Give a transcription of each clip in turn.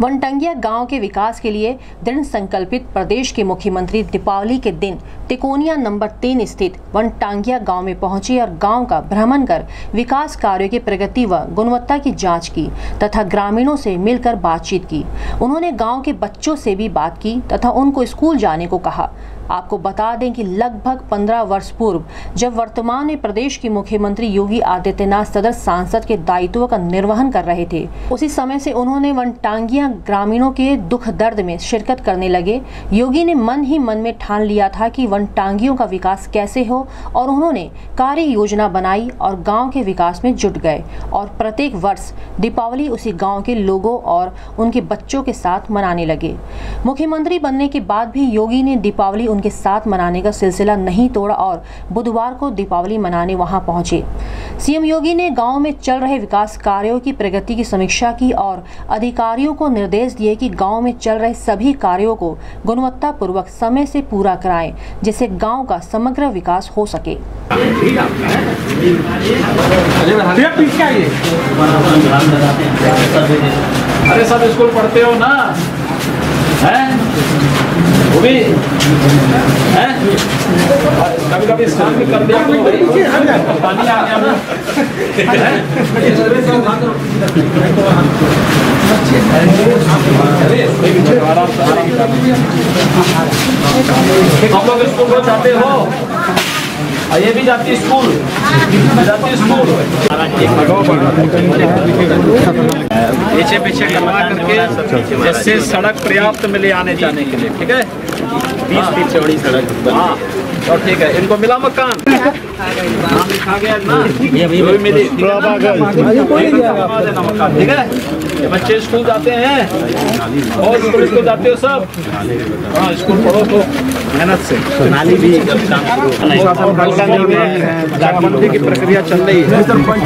वनटांगिया गांव के विकास के लिए दृढ़ संकल्पित प्रदेश के मुख्यमंत्री दीपावली के दिन तिकोनिया नंबर 3 स्थित वनटांगिया गांव में पहुंचे और गांव का भ्रमण कर विकास कार्यों की प्रगति व गुणवत्ता की जांच की तथा ग्रामीणों से मिलकर बातचीत की। उन्होंने गांव के बच्चों से भी बात की तथा उनको स्कूल जाने को कहा। आपको बता दें कि लगभग 15 वर्ष पूर्व जब वर्तमान में प्रदेश के मुख्यमंत्री योगी आदित्यनाथ सदस्य सांसद के दायित्व का निर्वहन कर रहे थे, उसी समय से उन्होंने वनटांगिया ग्रामीणों के दुख दर्द में शिरकत करने लगे। योगी ने मन ही मन में ठान लिया था कि वनटांगियों का विकास कैसे हो और उन्होंने कार्य योजना बनाई और गाँव के विकास में जुट गए और प्रत्येक वर्ष दीपावली उसी गाँव के लोगों और उनके बच्चों के साथ मनाने लगे। मुख्यमंत्री बनने के बाद भी योगी ने दीपावली के साथ मनाने का सिलसिला नहीं तोड़ा और बुधवार को दीपावली मनाने वहां पहुंचे। सीएम योगी ने गांव में चल रहे विकास कार्यों की प्रगति की समीक्षा की और अधिकारियों को निर्देश दिए कि गांव में चल रहे सभी कार्यों को गुणवत्ता पूर्वक समय से पूरा कराएं, जिससे गांव का समग्र विकास हो सके। अरे सब स्कूल पढ़ते हो ना, वो भी है, कभी स्नान भी कर दिया तो पानी आ गया ना। हम लोग स्कूल को जाते हो, ये भी जाती स्कूल, पीछे पीछे करवा करके जिससे सड़क पर्याप्त मिले आने जाने के लिए। ठीक है, 20 फीट चौड़ी सड़क। हाँ, और ठीक है, इनको मिला मकान, नाम लिखा गया ना, ये भी मिली मकान। ठीक है, ये बच्चे स्कूल जाते हैं और स्कूल जाते हो सब। हाँ, स्कूल पढ़ो तो मेहनत से। नाली भी जागबंदी की प्रक्रिया चल रही है।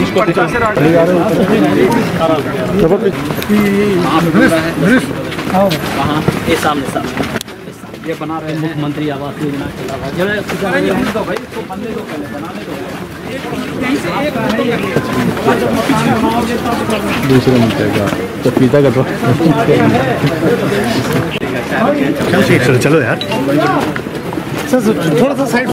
ये सामने ये बना रहे हैं मुख्यमंत्री आवास योजना के अलावा। दूसरे मिलता तो पिता का तो चलो यार, थोड़ा सा साइड